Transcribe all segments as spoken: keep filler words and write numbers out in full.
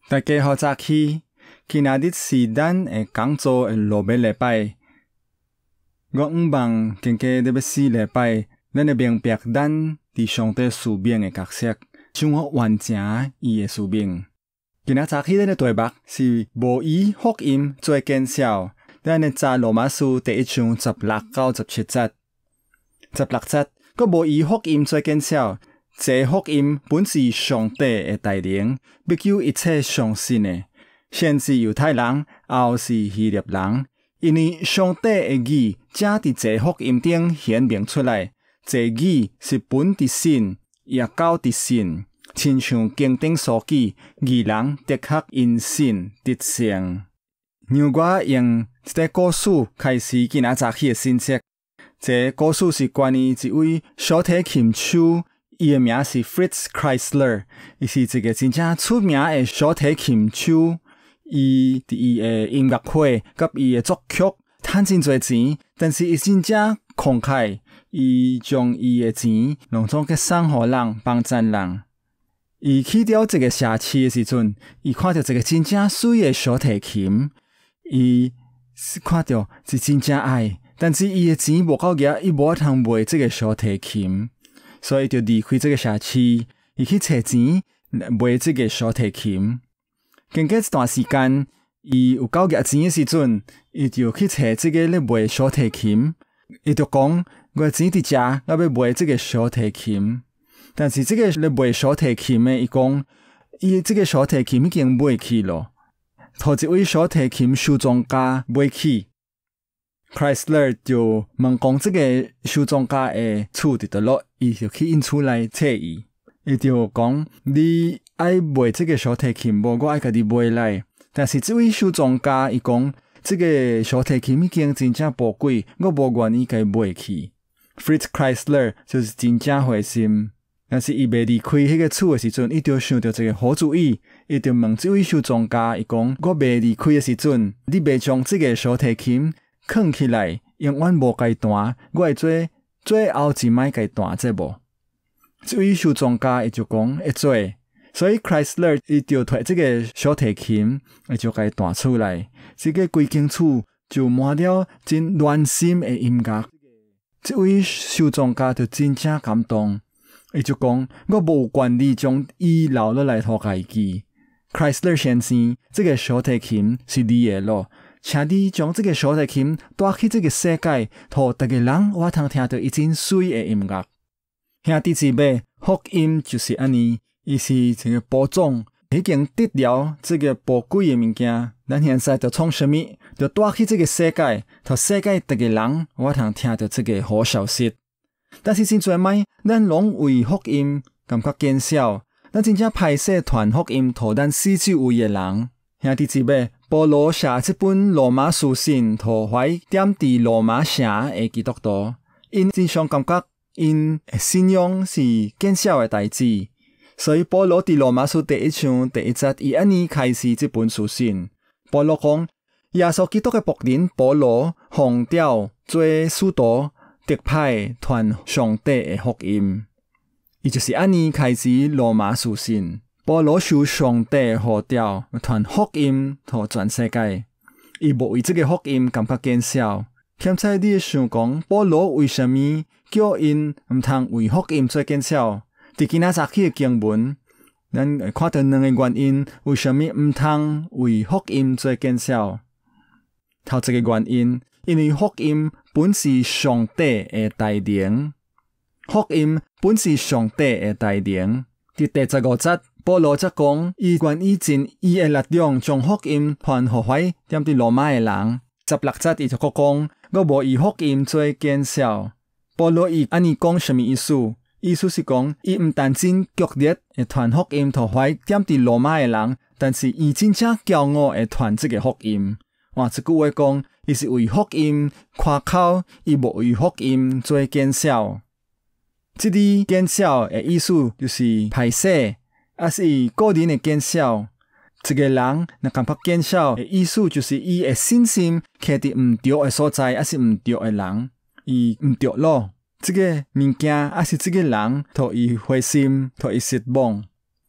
大家好，早起，今仔日是咱的讲座的落尾礼拜。我毋望经过入要四礼拜，咱会明白咱伫上帝使命的角色，像我完成伊的使命。今仔早起咱的题目是无以福音做见效。咱的查罗马书第一章十六到十七节，十六节，佮无以福音做见效。这福音本是上帝的大能，必救一切相信的，先是犹太人，後是希臘人。因為上帝的義，正佇這福音頂顯明出來。這義是本佇神，也到佇神，親像經典所記，義人的確因信得生。讓我用這個故事開始今仔早起的信息。這個故事是關於一位小提琴手。伊的名是 Fritz Kreisler， 伊是一個真正出名的小提琴手。伊佇伊的音樂會甲伊的作曲賺真濟錢，但是伊真正慷慨，伊將伊的錢攏總去送互人，幫贊人。伊去到這個社區的時陣，伊看到一個真正水的小提琴，伊看到是真正愛，但是伊的錢無夠額，伊無通買這個小提琴。所以就離開這個社區，伊去找錢買這個小提琴。經過一段時間，伊有夠額錢的時陣，伊就去找這個咧買小提琴。伊就講：我錢佇遮，我要買這個小提琴。但是這個咧買小提琴的，伊講：伊這個小提琴已經買去了，頭一位小提琴收藏家買去。Kreisler 就問講這個收藏家的厝佇倒落，伊就去因厝來找伊。伊就講：你愛買這個小提琴無？我愛甲你買來。但是這位收藏家伊講：這個小提琴已經真正寶貴，我無願意甲伊買去。Fritz Kreisler 就是真正灰心，但是伊未離開迄個厝的時陣，伊就想到這個好主意，伊就問這位收藏家，伊講：我未離開的時陣，你未將這個小提琴藏起來，永遠無該彈，我會做最後一擺該彈這無。這位收藏家伊就講會做，所以 Kreisler 伊就摕這個小提琴，伊就該彈出來。這個規間厝就滿了真暖心的音樂。這位收藏家就真正感動，伊就講：我無權利將伊留落來互家己。Kreisler 先生，這個小提琴是你的咯。請你將這個小提琴帶去這個世界，讓大家人我通聽到一真水的音樂。兄弟姊妹，福音就是安尼，伊是這個寶藏，已經得了這個寶貴的物件。咱現在就創什麼，就帶去這個世界，讓世界大家人我通聽到這個好消息。但是真濟擺，咱攏為福音感覺減少，咱真正歹勢傳福音，讓咱四周圍的人。兄弟姊妹，保羅寫這本羅馬書信，托懷點佇羅馬城的基督徒，因真常感覺因信仰是見效的代志，所以保羅佇羅馬書第一章第一節，伊安尼開始這本書信。保羅講：耶穌基督的僕人保羅奉調做使徒，特派傳上帝的福音，伊就是安尼開始羅馬書信。保羅受上帝呼召，傳福音予全世界。伊無為這個福音感覺見笑。現在你想講，保羅為什麼叫因毋通為福音做見笑？佇今仔早起的經文，咱會看到兩個原因，為什麼毋通為福音做見笑？頭一個原因，因為福音本是上帝的大能，福音本是上帝的大能。佇第十五節。保羅則講，伊願意盡伊的力量，將福音傳予懷踮佇羅馬的人。十六節伊就閣講，我無以福音做見笑。保羅伊安尼講什麼意思？意思是講，伊毋但真激烈會傳福音予懷踮佇羅馬的人，但是伊真正驕傲會傳這個福音。換一句話講，伊是為福音誇口，伊無為福音做見笑。這裡見笑的意思就是歹勢。也是個人的見笑，一個人若感覺見笑的意思，就是伊的信心徛佇毋對的所在，也是毋對的人，伊毋對咯。這個物件，也是這個人，互伊灰心，互伊失望。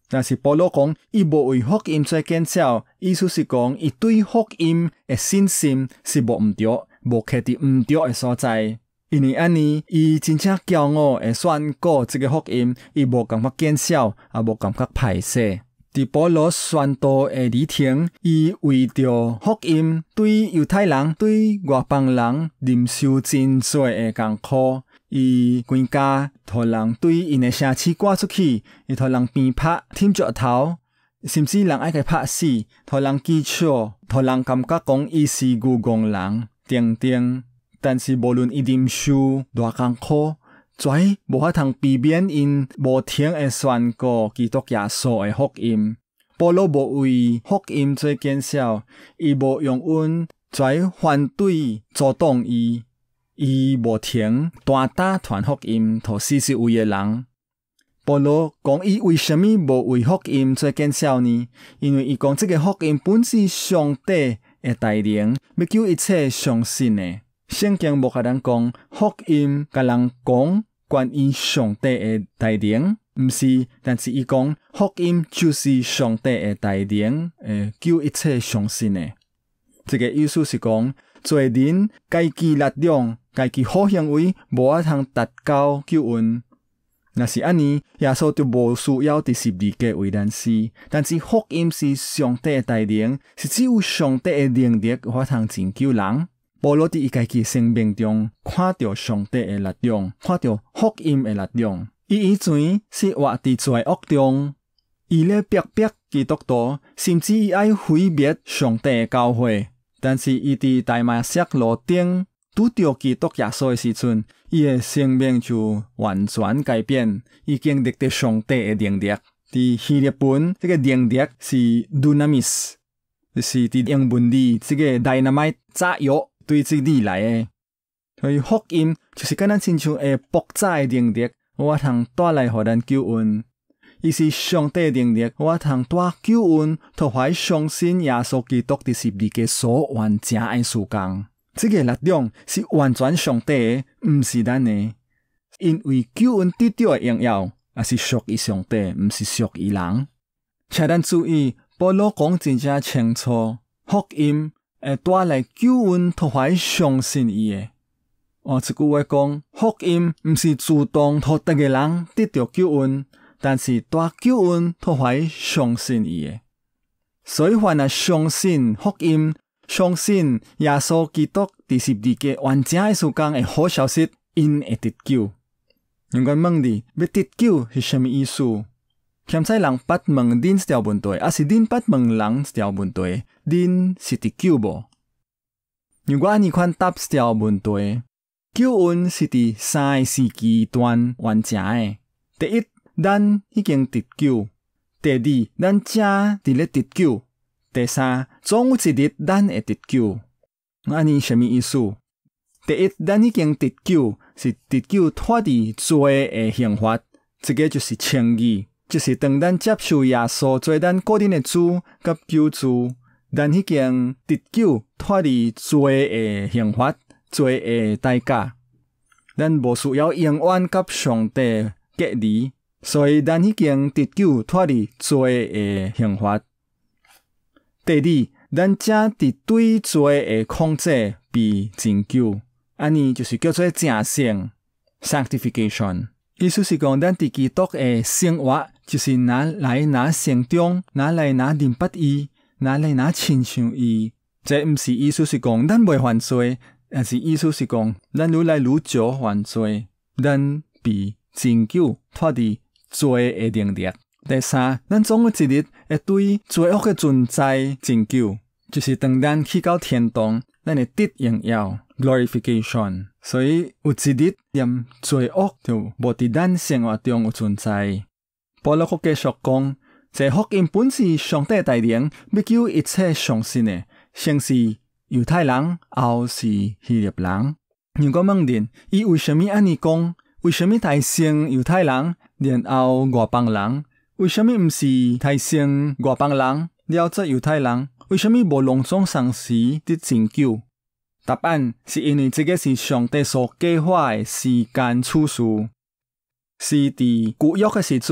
但是保羅講，伊無為福音做見證，意思是講，伊對福音嘅信心是無毋對，無刻佇毋對嘅所在。因為安尼，伊真正驕傲嘅宣告這個福音，伊無感覺見證，也無感覺歹勢。佇保羅宣道嘅旅程，伊為着福音對猶太人、對外邦人忍受真多嘅艱苦。伊全家互人對因嘅城市趕出去，伊互人鞭拍、舔石頭，甚至人愛佢拍死，互人譏笑，互人感覺講伊是愚公人，等等。但是無論伊忍受偌艱苦，跩無法通避免因無停嘅宣告基督耶穌嘅福音。保羅無為福音做見證，伊無用阮跩反對阻擋伊。伊無停大膽傳福音，互四周圍嘅人。保羅講伊為什麼無為福音做見證呢？因為伊講這個福音本是上帝嘅大能，要救一切相信嘅。聖經無甲咱講福音，甲人講關於上帝嘅大能，毋是，但是伊講福音就是上帝嘅大能，誒，救一切相信嘅。這個意思是講，做人家己力量。家己好行為無法通達到救恩，若是安尼，耶穌就無需要第十二個為咱死。但是福音是上帝嘅大能，是只有上帝嘅能力有法通拯救人。保羅佇伊家己生命中看到上帝嘅力量，看到福音嘅力量。伊以前是活佇罪惡中，伊咧逼迫基督徒，甚至伊愛毀滅上帝嘅教會。但是伊佇大馬色路頂拄到基督耶穌嘅時陣，伊嘅生命就完全改變，已經歷到上帝嘅能力。佇希臘文，這個能力是 dunamis， 就是佇英文裡這個 dynamite 炸藥對這裡來嘅。所以福音就是敢若親像會爆炸嘅能力，我通帶來互咱救恩。伊是上帝嘅能力，我通帶救恩，同懷相信耶穌基督佇十字架所完成嘅事工。這個力量是完全上帝嘅，毋是咱嘅。因為救恩得到嘅榮耀，也是屬於上帝，毋是屬於人。請咱注意，保羅講真正清楚，福音會帶來救恩，同懷相信伊嘅。哦，這句話講，福音毋是主動互逐個人得到救恩，但是帶救恩，同懷相信伊嘅。所以凡係相信福音，相信耶穌基督佇十字架完成嘅事工嘅好消息，因會得救。有人問你，要得救是什麼意思？欠債人捌問恁一條問題，還是恁捌問人一條問題？恁是得救無？如果按呢款答一條問題，救恩是佇三個時期段完成嘅。第一，咱已經得救；第二，咱正佇咧得救。第三，總有一日咱會得救。安尼什麼意思？第一，咱已經得救，是得救脫離罪嘅刑罰，這個就是稱義，就是當咱接受耶穌做咱個人嘅主甲救主，咱已經得救脫離罪嘅刑罰，罪嘅代價，咱無需要永遠甲上帝隔離，所以咱已經得救脫離罪嘅刑罰。第二，咱正佇對罪嘅控制被拯救，安尼就是叫做正聖 sanctification。意思是講，咱佇基督嘅生活，就是拿來拿成長，拿來拿明白伊，拿來拿親像伊。這毋是意思是講咱袂犯罪，而是意思是講咱愈來愈少犯罪，咱被拯救脫離罪嘅能力。第三，咱總有一日會對罪惡嘅存在拯救，就是當咱去到天堂，咱會得榮耀 glorification。所以有一日連罪惡就無佇咱生活中有存在。保羅繼續講，這福音本是上帝大能，要救一切相信嘅，先是猶太人，後是希臘人。如果問恁，伊為什麼安尼講？為什麼提先猶太人，然後外邦人？為什麼毋是提先外邦人，了則猶太人？為什麼無隆重上時的拯救？答案是因為這個是上帝所計劃的時間次數，是佇舊約嘅時陣，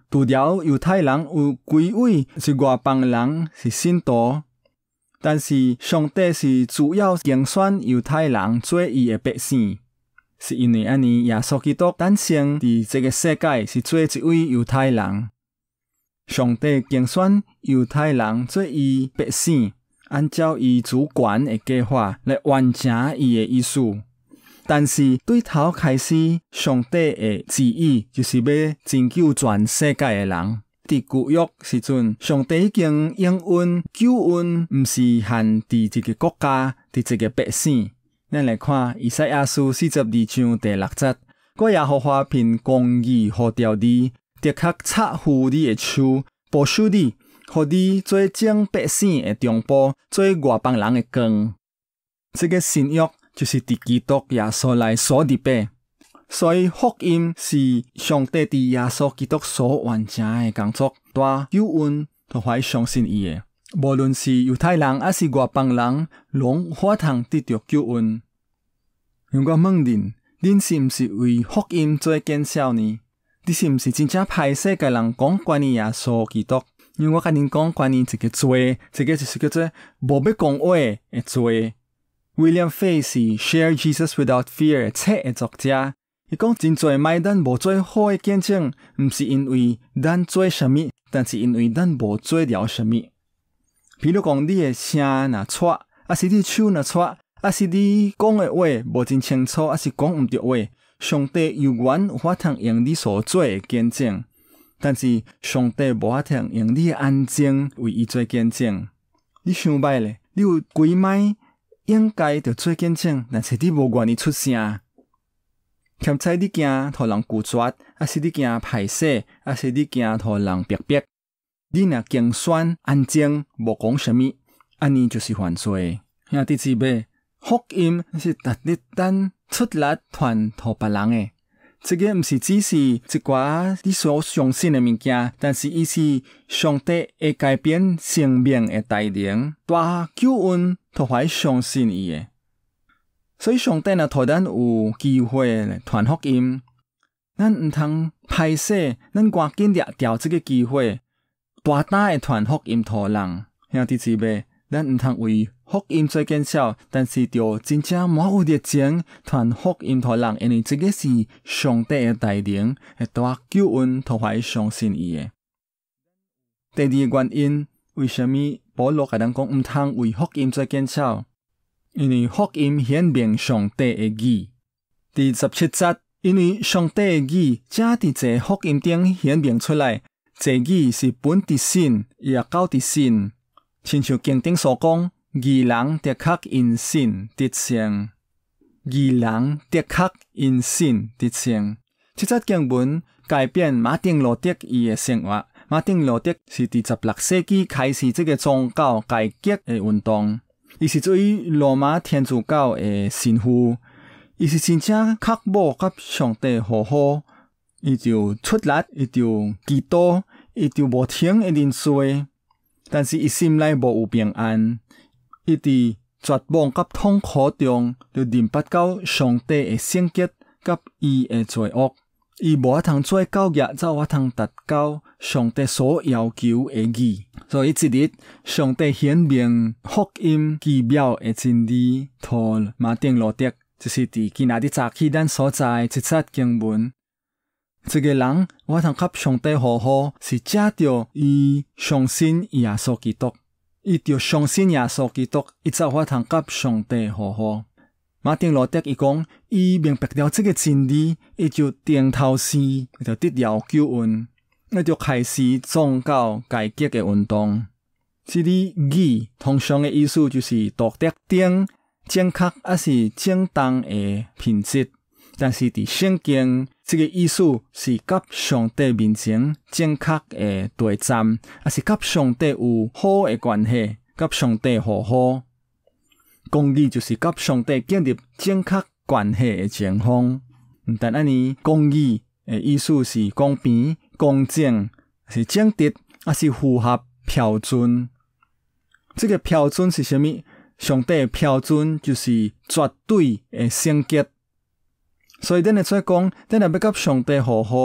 除了犹太人有几位是外邦人是信徒，但是上帝是主要拣选犹太人做伊的百姓，是因为安尼耶稣基督诞生伫这个世界是做一位犹太人。上帝拣选犹太人做伊百姓，按照伊主权的计划来完成伊的意思。但是对头开始，上帝的旨意就是要拯救全世界的人。伫旧约时阵，上帝已经应允救恩，毋是限伫一个国家，伫一个百姓。咱来看以赛亚书四十二章第六节：我耶和华凭公义呼召你，的确插付你的手，保守你，互你做正百姓的中保，做外邦人的光。这个新约就是伫基督耶稣来所立的，所以福音是上帝伫耶稣基督所完成的工作，大救恩都phải相信伊的。无论是犹太人还是外邦人，拢法通得到救恩。如果问恁，恁是毋是为福音做见证呢？你是毋是真正歹势甲人讲关于耶稣基督？因为我甲恁讲关于一个罪，这个就是叫做无要讲话的罪。William Fay 是《Share Jesus Without Fear》册的作者，伊讲真侪卖咱无做好的见证，毋是因为咱做啥物，但是因为咱无做了啥物。比如讲，你的声若错，还是你手若错，还是你讲的话无真清楚，还是讲毋对话，上帝有缘有法通用你所做的见证，但是上帝无法通用你的安静为伊做见证。你想歹咧，你有几摆应该着做见证，但是你无愿意出声。欠彩你惊互人拒绝，还是你惊歹势，还是你惊互人逼迫？你若竞选安静，无讲啥物，安尼就是犯罪。兄弟姊妹，福音是值得咱出力传互别人的。这个毋是只是一寡你所相信的物件，但是伊是上帝会改变生命的大能，大救恩都phải相信伊的。所以上帝若互咱有机会来传福音，咱毋通歹势，咱赶紧掠掉这个机会，大胆的传福音互人。兄弟姊妹，咱毋通为福音做见证，但是着真正满有热情传福音互人，因为这个是上帝的大能，会大救恩都phải相信伊的。第二个原因，为什么保罗甲咱讲毋通为福音做见证？因为福音显明上帝的义。第十七节，因为上帝的义正伫这福音顶显明出来，这义是本伫信，也到伫信。亲像经顶所讲，义人的确因信得生，义人的确因信得生。这则经文改变马丁路德伊的生活。马丁路德是伫十六世纪开始这个宗教改革的运动。伊是做于罗马天主教的神父，伊是真正确保甲上帝和好，伊就出力，伊就祈祷，伊就无停的认罪，但是伊心内无有平安，伊伫绝望甲痛苦中，就认不到上帝的圣洁甲伊的罪恶，伊无法通做教业，才有法通达到上帝所要求的义。所以一日，上帝显明福音奇妙的真理，托马丁路德，就是伫今仔日早起咱所在一节经文。这个人我通甲上帝和好，是借着伊相信耶稣基督，伊着相信耶稣基督，伊才有法通甲上帝和好。马丁路德伊讲，伊明白了这个真理，伊就定头诗，伊就得了救恩。那就开始宗教改革的运动。这里义通常的意思就是道德顶正确还是正当的品质，但是伫圣经这个意思是甲上帝面前正确的对站，还是甲上帝有好的关系，甲上帝和好。公义就是甲上帝建立正确关系的情况。毋但安尼，公义的意思是公平、公正，是正直，还是符合标准？这个标准是什么？上帝的标准就是绝对的圣洁。所以咱会做讲，咱若要甲上帝和好，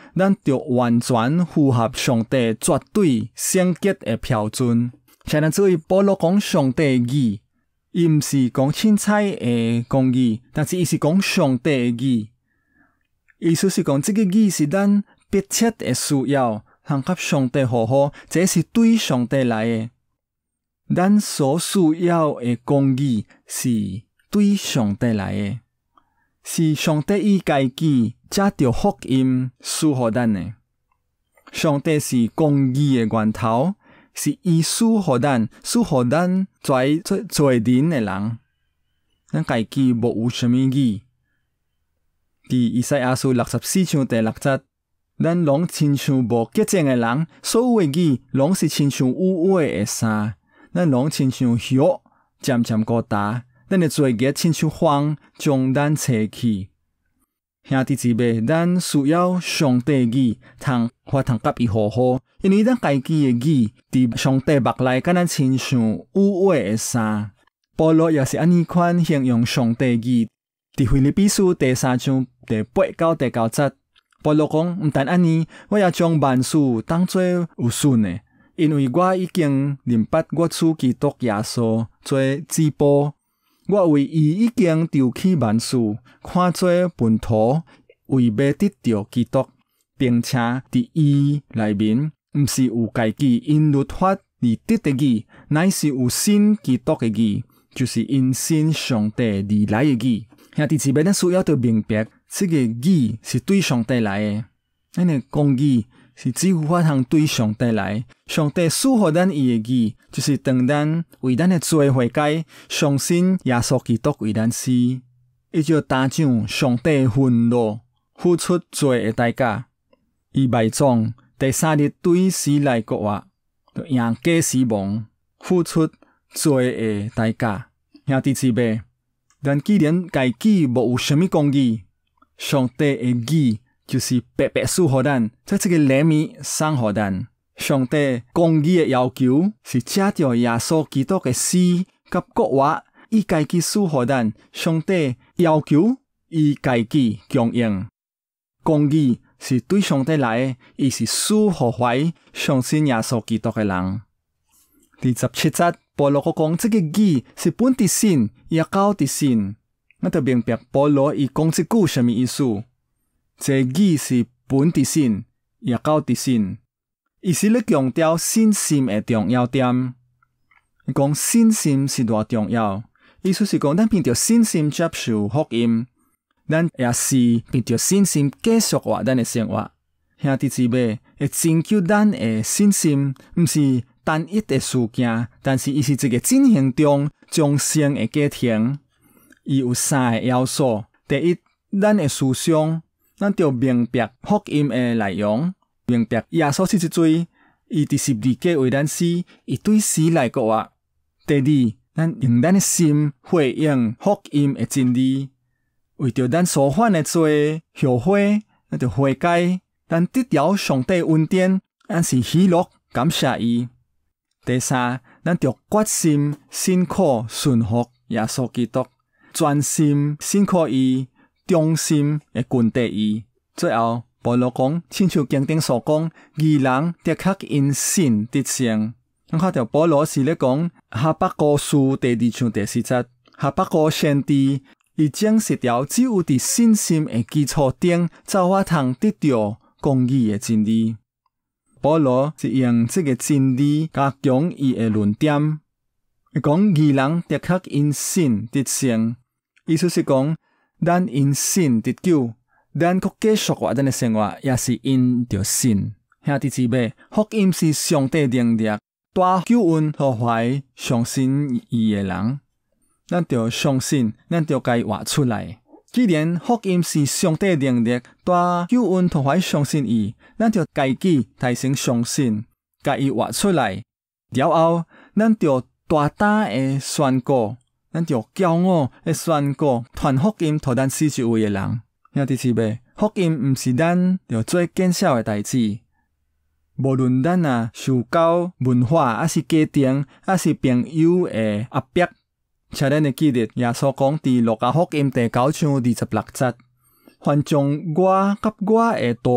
咱就完全符合上帝绝对圣洁的标准。像咱做保罗讲上帝的义，伊毋是讲凊彩的讲义，但是伊是讲上帝的义。意思是讲，这个义是咱迫切的需要，通甲上帝和好，这是对上帝来的。咱所需要的公义是对上帝来的，是上帝以家己借着福音赐予咱的。上帝是公义的源头，是伊赐予咱，赐予咱在做做人的人。咱家己无有什么义。伫以赛亚书六十四章第六节，咱拢亲像无洁净的人，所有的义拢是亲像污秽的衫，咱拢亲像血渐渐高大，咱的罪孽亲像风将咱吹去。兄弟姊妹，咱需要上帝的义，通法通甲伊和好，因为咱家己的义伫上帝目内，敢若亲像污秽的衫。保罗也是安尼款形容上帝的义。伫腓立比书第三章第八到第九节，保罗讲：毋但安尼，我也将万事当作有损的，因为我已经明白我主基督耶稣做至宝，我为伊已經丟棄萬事，看做糞土，為要得到基督，並且佇伊內面，毋是有家己因律法而得的義，乃是有信基督的義，就是因信上帝而來的義。兄弟姊妹，咱需要着明白，這個義是對上帝來的，咱的公義是只有法通對上帝來。上帝賜予咱伊的義，就是當咱為咱的罪悔改，相信耶穌基督為咱死，伊就擔上上帝的憤怒，付出罪的代價。伊埋葬，第三日對死來國話，就贏過死亡，付出罪的代價。兄弟姊妹，但既然家己無有什麼公義，上帝的義就是白白賜予咱，在這個禮物送予咱。上帝公義的要求是借着耶穌基督的死甲國話，伊家己賜予咱。上帝要求伊家己供應。公義是對上帝來的，伊是賜予懷相信耶穌基督的人。第十七節，保羅講這個義是本的神，也高的神。我就明白保羅伊講這句什麼意思？這義是本的神，也高的神。伊是咧強調信心的重要點。伊講信心是偌重要，意思是講咱憑着信心接受福音，咱也是憑着信心繼續活咱的生活。兄弟姊妹，會拯救咱的信心，毋是單一的事件，但是伊是一個進行中終生的過程。伊有三個要素：第一，咱的思想，咱就明白福音的內容，明白耶穌是一罪，伊佇十字架為咱死，伊對死來過活。第二，咱用咱的心回應福音的真理，為着咱所犯的罪後悔，咱就悔改，咱得到上帝恩典，咱是喜樂感謝伊。第三，咱就決心信靠順服耶穌基督，專心信靠伊，忠心的跟隨伊。最後，保羅講，親像經典所講，義人的確因信得生。我看到保羅是咧講哈巴谷書第二章第四節，哈巴谷先知伊證實了只有佇信心的基礎頂，才法通得到公義的真理。保羅是用這個真理加強伊的論點，伊講義人的確因信得生，意思是講咱因信得救，咱國繼續活咱的生活也是因着信。兄弟姊妹，福音是上帝能力帶救恩和懷相信伊的人，咱就相信，咱就該活出來。既然福音是上帝能力帶救恩和懷相信伊，咱就家己提升相信，該伊活出來。了後，咱就大膽的宣告，咱就驕傲的宣告，傳福音給咱四周圍的人。兄弟姊妹，福音毋是咱要做見笑的代志。無論咱啊受到文化，還是家庭，還是朋友的壓迫，請咱會記得耶穌講佇路加福音第九章二十六節，凡將我甲我的道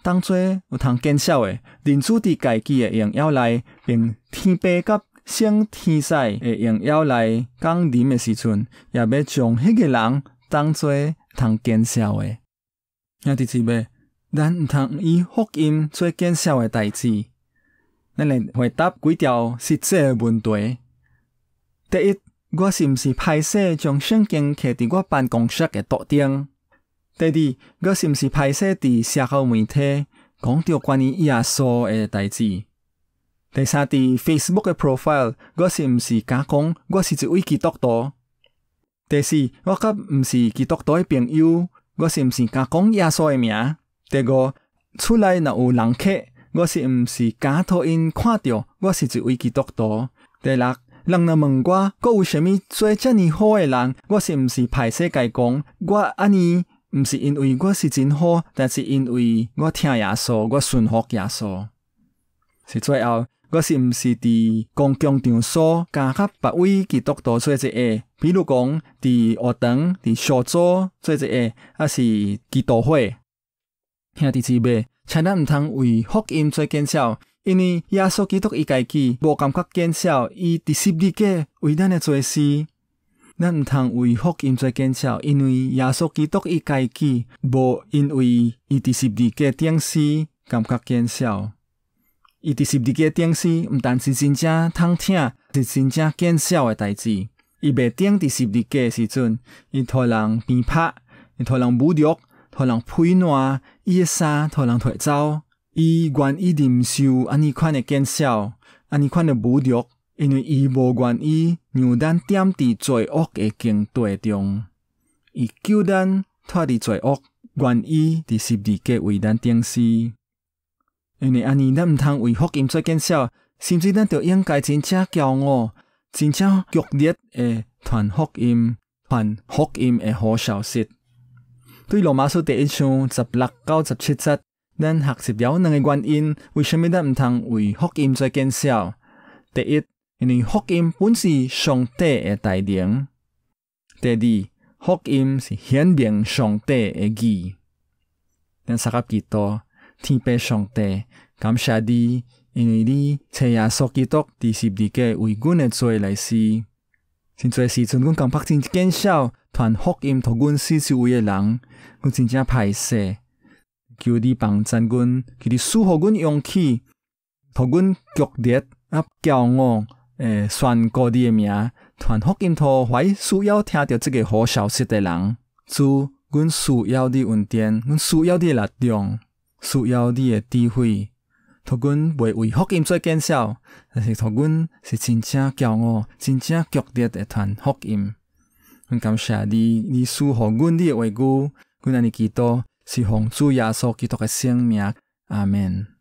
當做有通見效的，人主佇家己的榮耀內，並天父甲聖天使的榮耀內降臨的時陣，也要將迄個人當做通見效的。兄弟姊妹，咱毋通以福音做見效的代志。咱來回答幾條實際的問題。第一，我是毋是歹勢將聖經摕佇我辦公室嘅桌頂？第二，我是毋是歹勢佇社交媒體講到關於耶穌嘅代志？第三，佇 Facebook 嘅 profile， 我是毋是假講我是一位基督徒？第四，我甲毋是基督徒嘅朋友，我是毋是假講耶穌嘅名？第五，厝內若有人客，我是毋是假互因看到我是一位基督徒？第六，人若問我，我有啥物做遮爾好誒人，我是毋是歹勢甲伊講，我安尼毋是因為我是真好，但是因為我聽耶穌，我順服耶穌。是最後，我是毋是佇公共場所加合別位基督徒做一個，比如講佇學堂、佇小組做一個，還是基督會？兄弟姊妹，請咱毋通為福音做見效。因為耶穌基督伊家己無感覺見效，伊佇十字架為咱的做事，咱毋通為福音做見效。因為耶穌基督伊家己無因為伊佇十字架頂死感覺見效，伊佇十字架頂死毋但是真正通聽，是真正見效的代志。伊袂頂佇十字架的時陣，伊互人鞭拍，伊互人侮辱，互人批爛，伊的衫互人摕走。伊願意忍受安尼款的見效，安尼款的侮辱，因為伊無願意讓咱點佇罪惡的境地中，伊救咱脫離罪惡，願意佇十字架為咱釘死。因為安尼咱毋通為福音做見效，甚至咱就應該真正驕傲，真正劇烈的傳福音，傳福音的好消息。對羅馬書第一章十六到十七節。咱學習了兩個原因，為什麼咱毋通為福音做見效？第一，因為福音本是上帝的大能；第二，福音是顯明上帝的義。咱三個基督，天父上帝，感謝你，因為你差耶穌基督佇十字架為阮的罪來死。真濟時陣，阮感覺真見效，傳福音互阮四周圍的人，阮真正歹勢。求你幫助阮，求你賜予阮勇氣，互阮劇烈啊驕傲，誒，宣告你的名，傳福音互懷需要聽到這個好消息的人。主，阮需要你恩典，阮需要你力量，需要你的智慧，互阮袂為福音做見效，但是互阮是真正驕傲，真正劇烈的傳福音。阮感謝你，你賜予阮你的話語，阮安尼祈禱。是奉主耶穌基督的聖名，阿們。